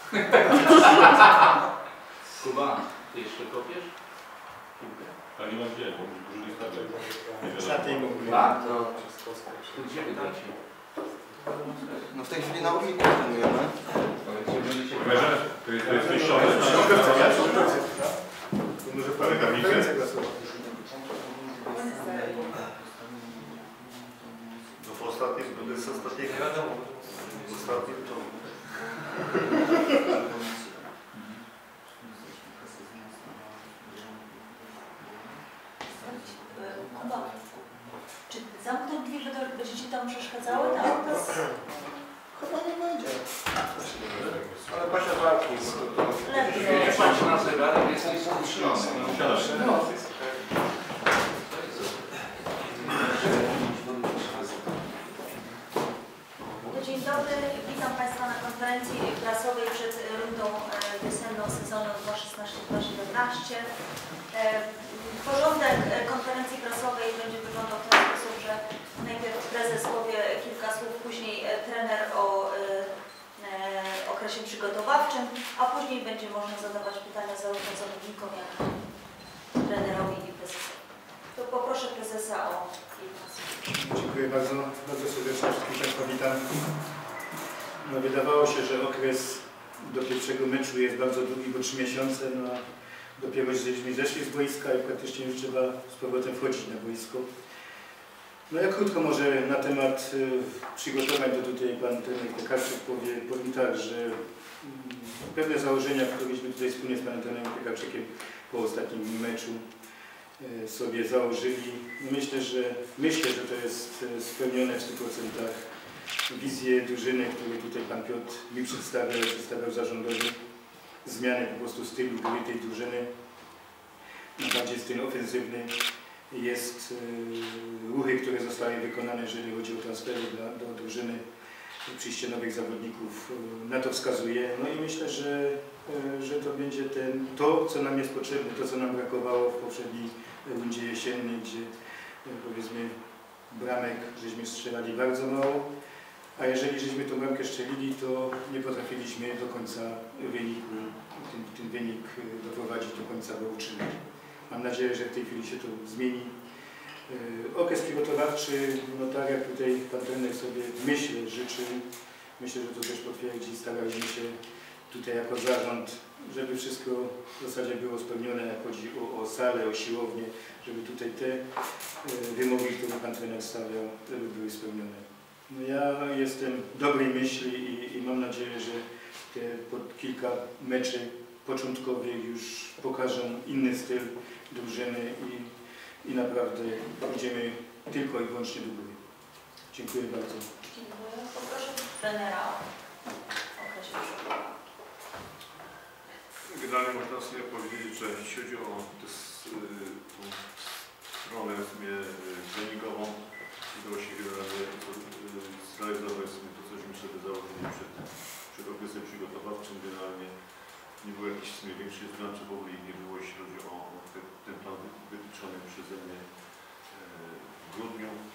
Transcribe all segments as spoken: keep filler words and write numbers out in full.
Kuba, ty jeszcze kopiesz? A nie mam gdzie, bo już nie stawiam. A, to gdzie wydacie? No w tej chwili na Orliku trenujemy. To jest to jest wyjściowe. Może parę tablicy? No w ostatnim, to jest ostatniego. W ostatnim to... Kuba, czy zamknął drzwi, że będziecie tam przeszkadzały na okres? Chyba nie będzie. Ale Basia walki. Lepiej. Nie patrz na zegarek, jesteś skutrzony. No. Dzień dobry, witam Państwa na konferencji prasowej przed rundą wiosenną sezonu dwa tysiące szesnasty dwa tysiące siedemnasty. Porządek konferencji prasowej będzie wyglądał w ten sposób, że najpierw prezes powie kilka słów, później trener o okresie przygotowawczym, a później będzie można zadawać pytania zarówno zawodnikom, jak i trenerowi i prezesowi. To poproszę prezesa o kilka słów. Dziękuję bardzo, bardzo serdecznie wszystkich Państwa witam. No, wydawało się, że okres do pierwszego meczu jest bardzo długi, bo trzy miesiące, no a dopiero żeśmy zeszli z boiska i praktycznie już trzeba z powrotem wchodzić na boisko. No ja krótko może na temat y, przygotowań, to tutaj pan trener Piekarczyk powie, powiem tak, że y, pewne założenia, któreśmy tutaj wspólnie z panem trenerem Piekarczykiem po ostatnim meczu y, sobie założyli. No myślę, że myślę, że to jest y, spełnione w stu procentach wizję drużyny, którą tutaj pan Piotr mi przedstawiał, przedstawiał zarządowi. Zmiany po prostu stylu gry tej drużyny, bardziej styl ofensywny. Jest y, ruchy, które zostały wykonane, jeżeli chodzi o transfery dla, do drużyny, przyjście nowych zawodników y, na to wskazuje. No i myślę, że, y, że to będzie ten, to, co nam jest potrzebne, to, co nam brakowało w poprzedniej rundzie jesiennej, gdzie y, powiedzmy bramek żeśmy strzelali bardzo mało, a jeżeli żeśmy tą bramkę strzelili, to nie potrafiliśmy do końca wyniku, ten, ten wynik y, doprowadzić do końca, go utrzymać. Mam nadzieję, że w tej chwili się to zmieni. Yy, okres przygotowawczy, no tak jak tutaj pan trener sobie myślę, życzył, myślę, że to też potwierdzi, staraliśmy się tutaj jako zarząd, żeby wszystko w zasadzie było spełnione, jak chodzi o, o salę, o siłownię, żeby tutaj te yy, wymogi, które pan trener stawiał, żeby były spełnione. No ja jestem dobrej myśli i, i mam nadzieję, że te pod kilka meczy początkowych już pokażą inny styl drużyny i, i naprawdę pójdziemy tylko i wyłącznie do góry. Dziękuję bardzo. Dziękuję. Poproszę trenera o okresie przygotowawczym. Generalnie można sobie powiedzieć, że jeśli chodzi o tę stronę treningową, udało się generalnie zrealizować sobie to, cośmy sobie założyli przed, przed okresem przygotowawczym. Generalnie nie było jakichś w sumie większych zmian, czy w ogóle ich nie było, jeśli chodzi o, o te, ten plan wytyczony przeze mnie e, w grudniu. E,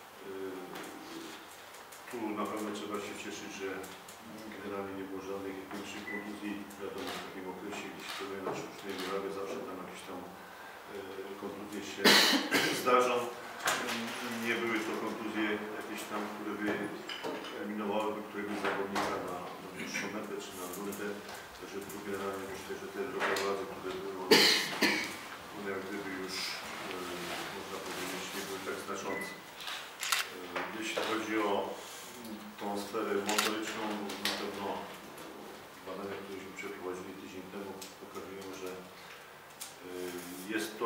tu na pewno trzeba się cieszyć, że generalnie nie było żadnych większych kontuzji. Wiadomo, w takim okresie, jeśli to na sztucznej murawie, zawsze tam jakieś tam e, kontuzje się zdarzą. Nie były to kontuzje jakieś tam, które by eliminowałyby któregoś zawodnika na dłuższą metę czy na rundę. Także tu generalnie myślę, że te drogowazy, które były, one jak gdyby już, e, można powiedzieć, nie były tak znaczące. E, jeśli chodzi o tą sferę motoryczną, na pewno badania, któreśmy przeprowadzili tydzień temu, pokazują, że e, jest to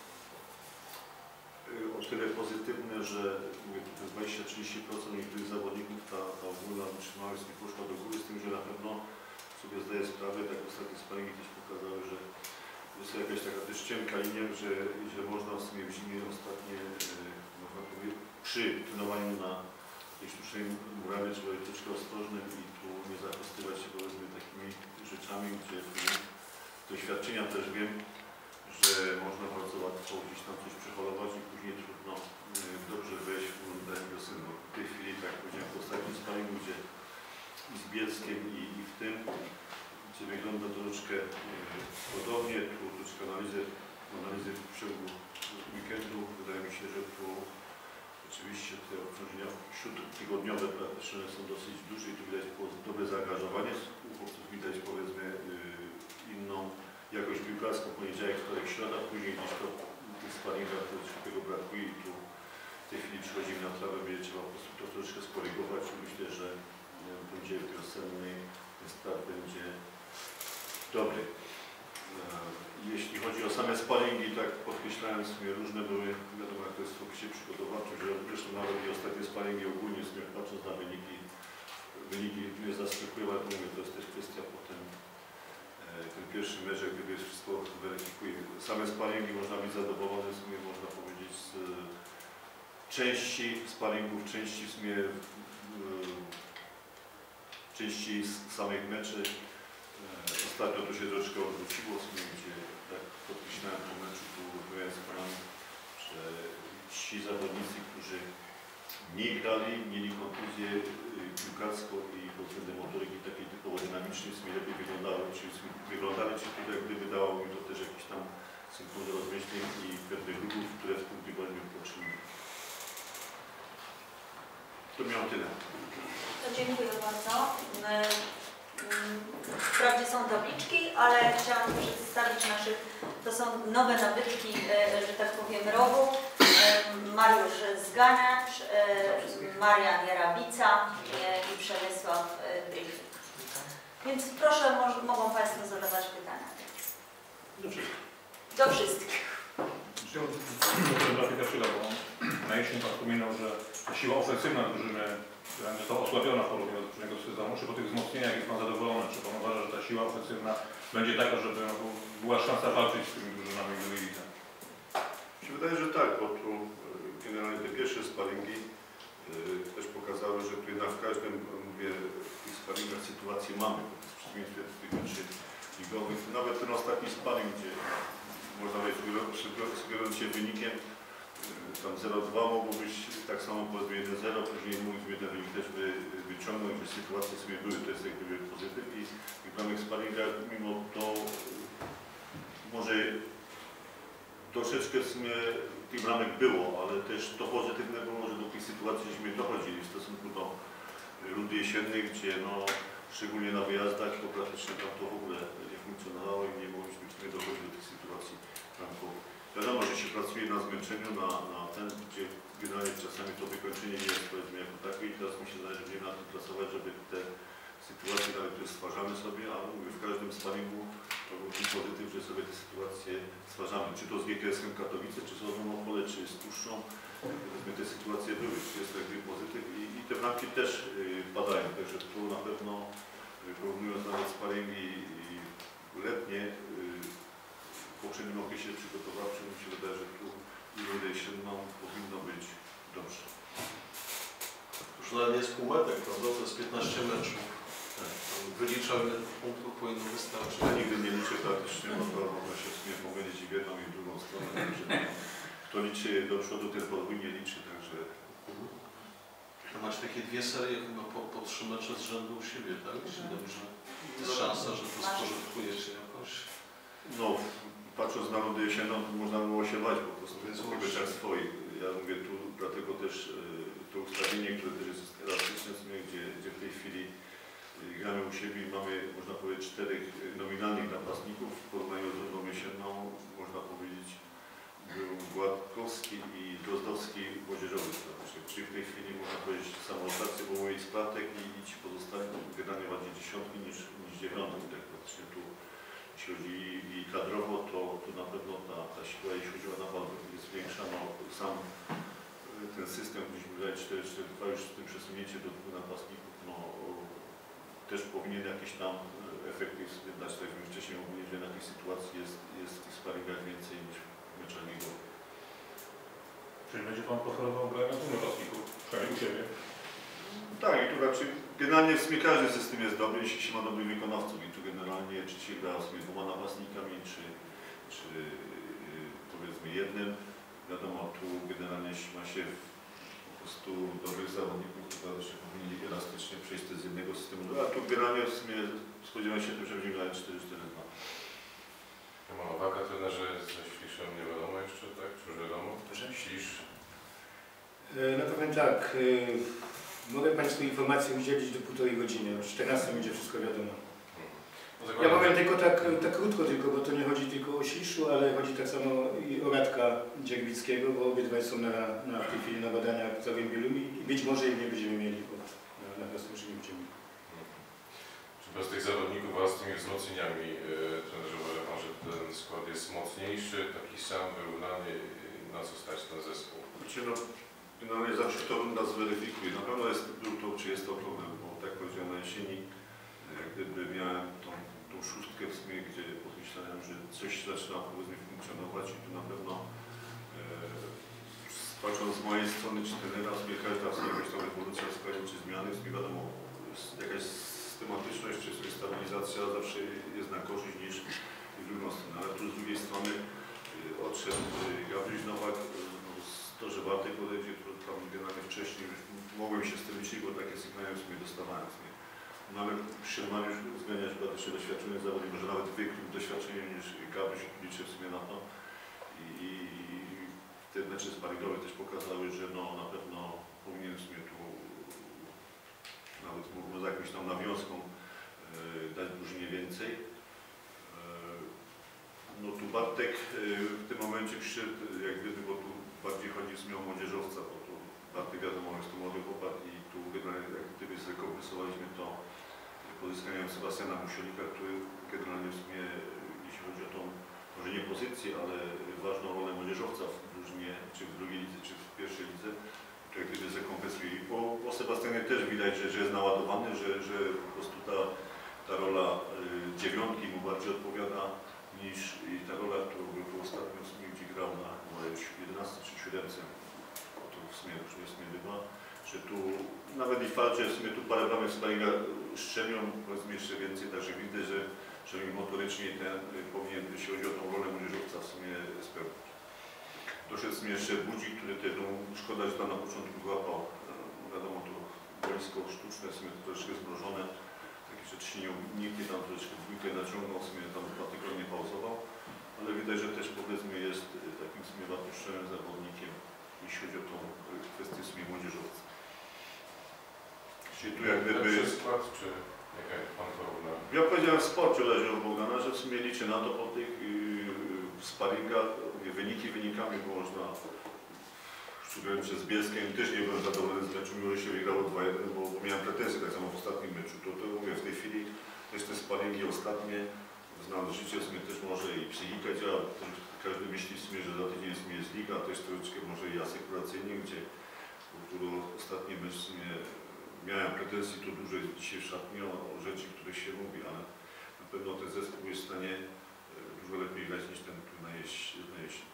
o tyle pozytywne, że dwadzieścia do trzydziestu procent niektórych zawodników ta, ta ogólna wytrzymałość nie poszła do góry, z tym, że na pewno sobie zdaję sprawę, tak ostatnie sparingi też pokazały, że jest jakaś taka też cienka linia, że, że można w sumie w zimie ostatnie, e, można powiedzieć, przy trenowaniu na tej sztucznej murawie trzeba być troszkę ostrożnym i tu nie zakostywać się powiedzmy takimi rzeczami, gdzie z doświadczenia też wiem, że można bardzo łatwo gdzieś tam coś przeholować i później trudno y, dobrze wejść w rundę wiosenną. W tej chwili, tak jak powiedziałem, w ostatnim sparingu, gdzie i z Bielskiem i, i w tym, gdzie wygląda troszeczkę e, podobnie. Tu troszeczkę analizy, analizy w przeciągu weekendu. Wydaje mi się, że tu oczywiście te obciążenia śródtygodniowe praktyczne są dosyć duże i tu widać dobre zaangażowanie. U chłopców widać powiedzmy e, inną jakość piłkarską, poniedziałek, wtorek, środa, później gdzieś to w tych sparingach troszeczkę tego brakuje i tu w tej chwili przychodzimy na trawę, będzie trzeba po prostu to troszeczkę skorygować i myślę, że będzie wiosennej ten start będzie dobry. Jeśli chodzi o same sparingi, tak podkreślałem sobie, różne były, wiadomo jak to jest w opisie przygotowawczym, że zresztą nawet i ostatnie sparingi ogólnie sobie patrząc na wyniki, wyniki mnie zaskakują, ale mówię, to jest też kwestia potem ten pierwszy mecz, jak gdyby wszystko weryfikuje. Same sparingi można być zadowolony, w sumie można powiedzieć z części sparingów, części w sumie części z samych meczy. Ostatnio to się troszkę odwróciło, w sumie, gdzie tak podkreślałem po meczu, tu rozmawiając z panami, że ci zawodnicy, którzy nie grali, mieli kontuzję piłkarską i pod względem motoryki takiej typowo dynamicznej, w sumie lepiej wyglądały, czy wyglądali, czy tutaj gdyby dało mi to też jakiś tam synkron rozmyśleń i pewnych ruchów, które w tym tygodniu poczynili. To miałem tyle. To dziękuję bardzo. Wprawdzie są tabliczki, ale chciałam przedstawić naszych, to są nowe nabytki, że tak powiem, rowu. Mariusz Zganiacz, Marian Jarabica i Przemysław Brylik. Więc proszę, mogą Państwo zadawać pytania. Do wszystkich. Do wszystkich. Grafika chwila, bo na jesień Pan wspominał, że siła ofensywna drużyny została osłabiona w porównaniu do poprzedniego sezonu. Czy po tych wzmocnieniach jest Pan zadowolony? Czy Pan uważa, że ta siła ofensywna będzie taka, żeby no, była szansa walczyć z tymi drużynami w drugiej lidze? Mi się wydaje, że tak, bo tu generalnie te pierwsze sparingi yy, też pokazały, że tu jednak w każdym, mówię, w tych sparingach sytuację mamy, bo to jest w przeciwieństwie do tych meczy ligowych. Nawet ten ostatni sparing, gdzie można powiedzieć, sugerując się wynikiem, tam zero dwa mogło być tak samo powiedzmy jeden zero, później mógłby ten wynik też by, wyciągnąć, że sytuacje sobie były, to jest jak gdyby pozytyw i w danych sparingach mimo to może troszeczkę w sumie tych bramek było, ale też to pozytywne było, że do tych sytuacji żeśmy dochodzili w stosunku do rundy jesiennej, gdzie no szczególnie na wyjazdach to praktycznie tam to w ogóle nie funkcjonowało i nie mogliśmy w sumie dochodzić do tych sytuacji bramkowych. Wiadomo, że się pracuje na zmęczeniu, na, na ten, gdzie generalnie czasami to wykończenie nie jest powiedzmy jako takie i teraz mi się zdaje, że będziemy na tym pracować, żeby te sytuacje nawet, które stwarzamy sobie, a mówię, w każdym sparingu to był ten pozytyw, że sobie te sytuacje stwarzamy. Czy to z G K S-em Katowice, czy z Monopole, czy z Puszczą, powiedzmy te sytuacje były, czy jest to jakby pozytyw i, i te bramki też yy, padają, także tu na pewno yy, porównując nawet sparingi yy, letnie, yy, w poprzednim okresie przygotowawczym mi się wydaje, że tu i rundę jesienną powinno być dobrze. Już nawet jest półmetek, prawda? To jest piętnaście meczów. Tak. Wyliczał, ile punktów powinno wystarczyć. Ja nigdy nie liczę praktycznie, bo to można się w sumie pomylić i w jedną i w drugą stronę. Także kto liczy do przodu, ten podwójnie liczy, także... To macie takie dwie serie chyba po, po trzy mecze z rzędu u siebie, tak? Jeśli dobrze. Jest szansa, że to spożytkujecie jakoś. No, patrząc na rundę jesienną, można było się bać po prostu, Więc po tak swoich. Ja mówię tu, dlatego też e, to ustawienie, które też jest elastyczne, gdzie, gdzie w tej chwili e, gramy u siebie i mamy, można powiedzieć, czterech nominalnych napastników w porównaniu z rundą jesienną, można powiedzieć, był Gładkowski i Drozdowski młodzieżowy. Czyli w tej chwili można powiedzieć samorotację, bo mówię z klatek i, i ci pozostali generalnie bardziej dziesiątki niż, niż dziewiątki. Tak praktycznie tu, jeśli chodzi i kadrowo, to, to na pewno ta, ta siła, jeśli chodzi o napad, jest większa. No, sam ten system, gdzieś wydaje cztery cztery dwa, już z tym przesunięcie do dwóch napastników, no, też powinien jakieś tam efekty dać. Tak jak wcześniej mówiłem, że na tej sytuacji jest, jest w tych sparingach więcej niż w meczach ligowych. Czyli będzie Pan preferował grę na dwóch napastników, przynajmniej u siebie? Tak, i tu raczej generalnie w sumie każdy system jest dobry, jeśli się ma dobrych wykonawców i tu generalnie czy się gra z dwoma napastnikami, czy, czy yy, powiedzmy jednym. Wiadomo, tu generalnie jeśli ma się po prostu dobrych zawodników, to przykład, że powinni elastycznie przejść z jednego systemu do drugiego. A tu generalnie w sumie spodziewam się tym, że będziemy grać cztery cztery dwa. Ma waga trenerze ze Śliszem nie wiadomo jeszcze, tak? Czy już wiadomo? Ślisz. No powiem tak, mogę Państwu informację udzielić do półtorej godziny, o czternastej będzie wszystko wiadomo. Ja powiem tylko tak, tak krótko tylko, bo to nie chodzi tylko o Śliszu, ale chodzi tak samo i o Radka Dzierwickiego, bo obydwaj są na, na w tej chwili na badaniach w całym Wieluniu i być może ich nie będziemy mieli, bo na, na wiosnę już nie będziemy. Czy bez tych zawodników wraz z tymi wzmocnieniami yy, trenerze uważa Pan, że ten skład jest mocniejszy, taki sam, wyrównany, na co stać ten zespół? Znaczy, no, generalnie zawsze to nas zweryfikuje. Na pewno jest, był to, czy jest to problem, bo tak powiedziałem na jesieni, jak gdyby miałem tą, tą szóstkę w sumie, gdzie pomyślałem, że coś zaczyna powiedzmy funkcjonować i tu na pewno e, patrząc z mojej strony, czy trenera, w sumie każda w sumie jakaś tam ewolucja w składzie, czy zmiany, w sumie wiadomo, jakaś systematyczność, czy sobie stabilizacja zawsze jest na korzyść niż w drugą stronę, ale tu z drugiej strony e, odszedł Gabryś Nowak, to, że Bartek odejdzie, to tam generalnie wcześniej już mogłem się z tym liczyć, bo takie sygnały w sumie dostawałem. W sumie. No ale Szymon już uwzględnia chyba też doświadczony zawodnik, może nawet większym doświadczeniem niż Gabryś, liczę w sumie na to. I, i te mecze sparingowe też pokazały, że no na pewno powinien w sumie tu nawet może jakąś tam nawiązką e, dać drużynie więcej. E, no tu Bartek e, w tym momencie przyszedł jak gdyby, bo tu bardziej chodzi w sumie o młodzieżowca, bo tu Bartek wiadomo jest to młody chłopak i tu generalnie jak gdyby zrekompensowaliśmy to pozyskaniem Sebastiana Musiolika, który generalnie w sumie jeśli chodzi o tą, może nie pozycję, ale ważną rolę młodzieżowca w drużynie, czy w drugiej lidze, czy w pierwszej lidze, to jak gdyby zrekompensuje. I po, po Sebastianie też widać, że, że jest naładowany, że, że po prostu ta, ta rola y, dziewiątki mu bardziej odpowiada niż i ta rola, którą był ostatnio w sumie gdzie grał na jedenastce czy siódemce, to w sumie już nie w sumie bywa, że tu nawet i walczy, w sumie tu parę bramek w sparingach szczemią, powiedzmy jeszcze więcej, także widzę, że przynajmniej motorycznie ten powinien, jeśli chodzi o tą rolę młodzieżowca, w sumie spełnić. Doszedł w sumie jeszcze Budzik, który też, no, szkoda, że tam na początku złapał, no, wiadomo, to boisko sztuczne, w sumie to troszkę zmrożone, takie rzeczy nie, nikt nie tam troszeczkę dwójkę naciągnął, w sumie tam dwa tygodnie pauzował, ale widać, że też powiedzmy jest takim w sumie wartościowym zawodnikiem, jeśli chodzi o tą kwestię w sumie młodzieżowca. Czyli tu jak gdyby... skład, czy jaka Pan porówna? Ja powiedziałem w sporcie razie o Bogdana, że w sumie liczę na to po tych yy, sparingach, wyniki wynikami, bo można szczególnie z Bielskiem też nie byłem zadowolony z meczu, mimo że się wygrało dwa jeden, bo miałem pretensje tak samo w ostatnim meczu. To, to mówię, w tej chwili też te sparingi ostatnie, znam życie w sumie też może i psychika działa, każdy myśli w sumie, że za tydzień w sumie jest liga, to jest troszeczkę może i asekuracyjnie, gdzie po ostatni mecz w sumie miałem pretensji, to dużo jest dzisiaj w szatni o, o rzeczy, o których się mówi, ale na pewno ten zespół jest w stanie dużo lepiej grać niż ten tu na jesień.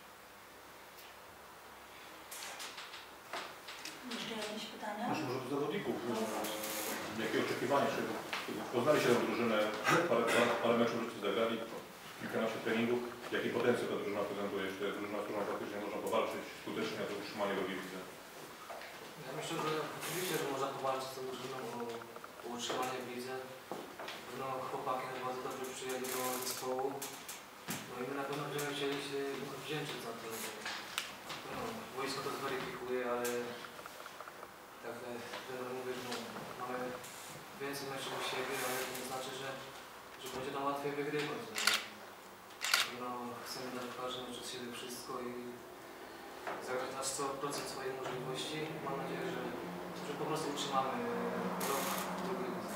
Jeszcze jakieś pytania? Może może do zawodników. Jakie oczekiwania? Czy poznali się tę drużynę, parę, parę meczów żeście zagrali, kilkanaście treningów. Jaki potencjał ta drużyna prezentuje? Czy to jest drużyna, z którą faktycznie można powalczyć skutecznie o to utrzymanie drugiej lidze? Ja myślę, że oczywiście, że można powalczyć z tą drużyną o, o utrzymanie w lidze. No, chłopaki bardzo dobrze przyjęli do zespołu. No i my na pewno będziemy chcieli się wdzięczyć za to. No, wojsko to zweryfikuje, ale tak jak mówię, no, mamy więcej meczów u siebie, ale to nie znaczy, że, że będzie nam łatwiej wygrywać. No, chcemy dać w każdym meczu z siebie wszystko i zagrać na sto procent swojej możliwości. Mam nadzieję, że, że po prostu utrzymamy rok w drugiej lidze.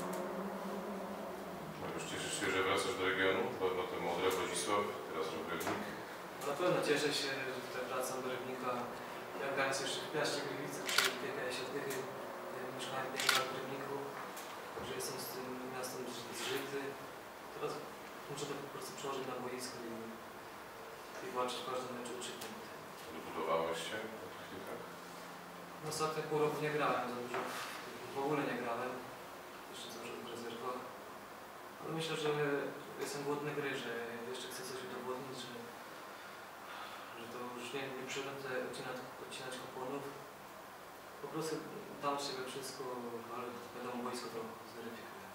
Już cieszysz się, że wracasz do regionu? Bo no to Modra, Wodzisław, teraz Rybnik. Na pewno cieszę się, że tutaj wracam do Rybnika. Ja grając jeszcze w Piaście Gliwice, czyli biegałem się oddychy, mieszkałem w Rybniku, także jestem z tym miastem zżyty. Teraz muszę to po prostu przełożyć na boisko i, i walczyć w każdym meczu uczyć. Dobudowałeś się? No ostatnie pół roku nie grałem za dużo, w ogóle nie grałem, jeszcze cały czas w rezerwach. Ale myślę, że jestem głodny gry, że jeszcze chcę coś udowodnić, że, że to już nie, nie przyjdę odcinać, odcinać kuponów. po prostu dam z siebie wszystko, ale wiadomo, boisko to zweryfikuje.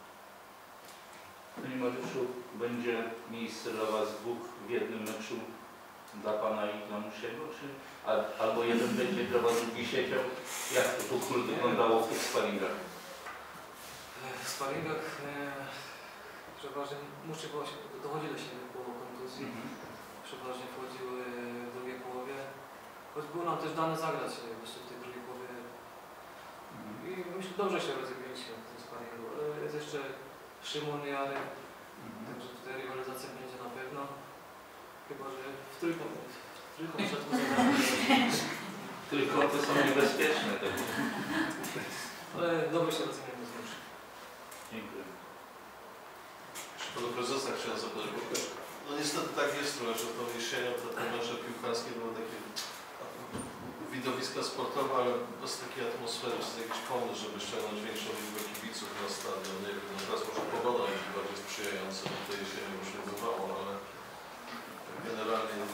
Panie Mariuszu, będzie miejsce dla Was dwóch w jednym meczu, dla Pana i dla Musiego, czy al, albo jeden będzie grał, drugi siedział? Jak to w ogóle wyglądało w tych sparingach? W sparingach e, przeważnie muszę właśnie dochodzi do siebie po kontuzji. Mhm. Przeważnie wchodziły w drugiej połowie. Choć było nam też dane zagrać jeszcze w tej drugiej połowie. Mhm. I myślę, dobrze się rozegraliśmy w tym sparingu. Ale jest jeszcze Szymon i Jarek, Mhm. także tutaj rywalizacja będzie na pewno. Chyba, że w trójką, w trójką w środku zagramy. Tylko te są niebezpieczne. Tak? Ale dobrze się rozumiemy z nimi. Dziękuję. Jeszcze Pana Prezesa chciałem zapytać, bo no niestety tak jest trochę, że tą jesienią te, te mecze piłkarskie były takie widowiska sportowe, ale bez takiej atmosfery, czy jakiś pomysł, żeby ściągnąć większą liczbę kibiców na stadion. Nie wiem, no teraz może pogoda jest bardziej sprzyjająca, bo tej jesieni już nie bywało, ale generalnie no,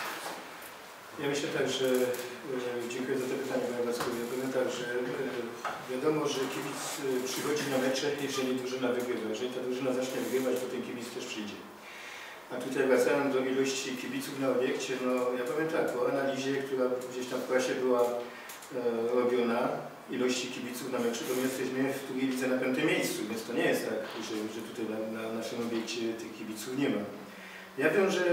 Ja myślę tak, że e, dziękuję za to pytanie, Panie Wacku. Ja powiem tak, że e, wiadomo, że kibic e, przychodzi na mecze, jeżeli drużyna wygrywa. Jeżeli ta drużyna zacznie wygrywać, to ten kibic też przyjdzie. A tutaj wracając do ilości kibiców na obiekcie, no ja powiem tak, po analizie, która gdzieś tam w prasie była e, robiona, ilości kibiców na meczu, to my jesteśmy w drugiej lidze na piątym miejscu, więc to nie jest tak, że, że tutaj na, na naszym obiekcie tych kibiców nie ma. Ja wiem, że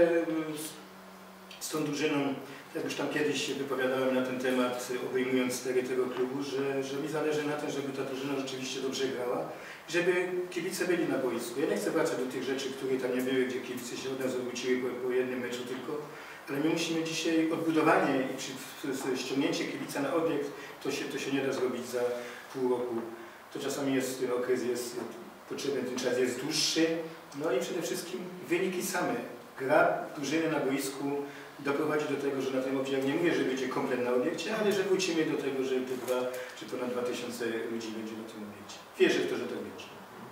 z tą drużyną, jak już tam kiedyś się wypowiadałem na ten temat, obejmując stery tego klubu, że, że mi zależy na tym, żeby ta drużyna rzeczywiście dobrze grała, żeby kibice byli na boisku. Ja nie chcę wracać do tych rzeczy, które tam nie były, gdzie kibice się od nas odwróciły po, po jednym meczu tylko, ale my musimy dzisiaj odbudowanie i przy, ściągnięcie kibica na obiekt, to się, to się nie da zrobić za pół roku. To czasami jest, ten okres jest potrzebny, ten czas jest dłuższy, no i przede wszystkim wyniki same. Gra drużyny na boisku doprowadzi do tego, że na tym obiekcie, nie mówię, że będzie komplet na obiekcie, ale że wrócimy do tego, że te dwa, czy ponad dwa tysiące ludzi będzie na tym obiekcie. Wierzę w to, że tak będzie.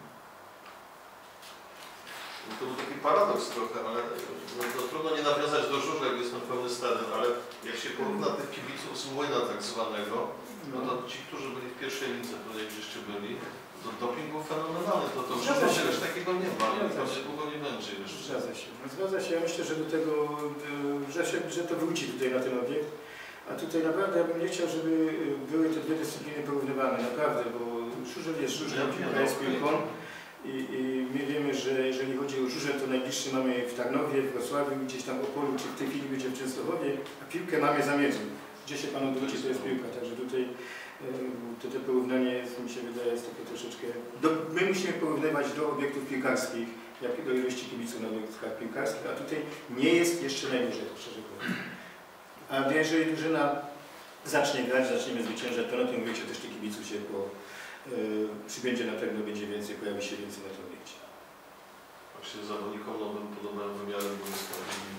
no to był taki paradoks trochę, ale no, no, trudno nie nawiązać do żużla, jak jest na pełny stadion, ale jak się porówna tych kibiców z młyna tak zwanego, no to ci, którzy byli w pierwszej lidze, to jak żeście byli, to doping był fenomenalny, to, to w żużlu czegoś takiego nie ma, to długo nie będzie jeszcze. Zgadza się. Zgadza się. Ja myślę, że do tego, że, się, że to wróci tutaj na ten obiekt. A tutaj naprawdę ja bym nie chciał, żeby były te dwie dyscypliny porównywane, naprawdę, bo żużel jest żużel, piłka jest piłką. I, I my wiemy, że jeżeli chodzi o żużel, to najbliższy mamy w Tarnowie, w Wrocławiu, gdzieś tam w Opolu, czy w tej chwili będzie w Częstochowie, a piłkę mamy za miedzą. Gdzie się Pan odwróci, to jest piłka, także tutaj to, to porównanie jest, mi się wydaje, jest takie troszeczkę... Do, my musimy porównywać do obiektów piłkarskich, jak do ilości kibiców na obiektach piłkarskich, a tutaj nie jest jeszcze najwyżej, szczerze powiem. A jeżeli drużyna zacznie grać, zaczniemy zwyciężać, to na tym obiekcie też tych kibiców się po, yy, przybędzie na pewno będzie więcej, pojawi się więcej na tym obiekcie. Właśnie zawodnikom nowym podobają wymiary boiska.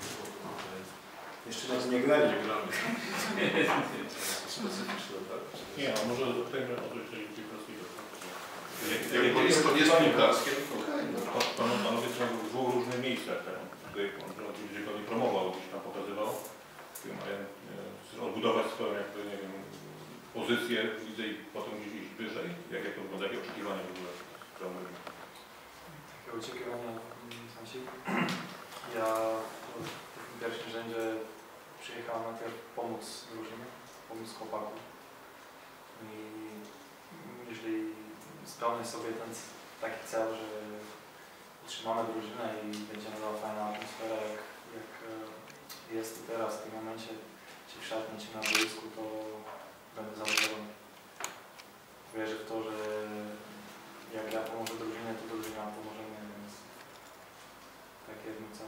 Jeszcze nas nie grali. Nie grali. Specyficzne, tak? Nie, a może zapytajmy o coś piłkarskie. Jak boisko nie jest piłkarskie, to okej. Panowie są w dwóch różnych miejscach. Tutaj gdzie go nie promował, gdzieś tam pokazywał. Mają odbudować swoją jakby, nie wiem, pozycję, widzę i potem gdzieś iść wyżej. Jak, jak to wygląda, jakie oczekiwania w ogóle? Takie oczekiwania w sensie. Ja w pierwszym rzędzie przyjechałem najpierw pomóc drużynie, pomóc chłopakom. I jeśli spełnię sobie ten taki cel, że utrzymamy drużynę i będzie miała fajna atmosfera, jak, jak jest teraz w tym momencie, czy w szatni, czy na boisku, to będę zadowolony. Wierzę w to, że jak ja pomożę drużynie, to drużyna pomoże mnie, więc takie jest mój cel.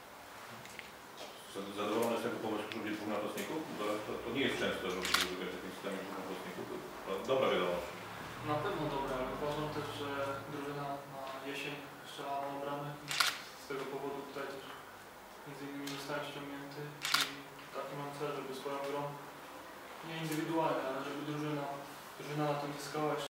Zadowolony z tego pomysłu, żeby dwóch napastników? To, to, to nie jest często, żeby używać takim systemie dwóch napastników. To dobra wiadomość. Na pewno dobra, ale uważam też, że drużyna na jesień strzela na obramy. Z tego powodu tutaj też między innymi zostałem ściągnięty i taki mam cel, żeby swoją grą, nie indywidualnie, ale żeby drużyna, drużyna na tym zyskała.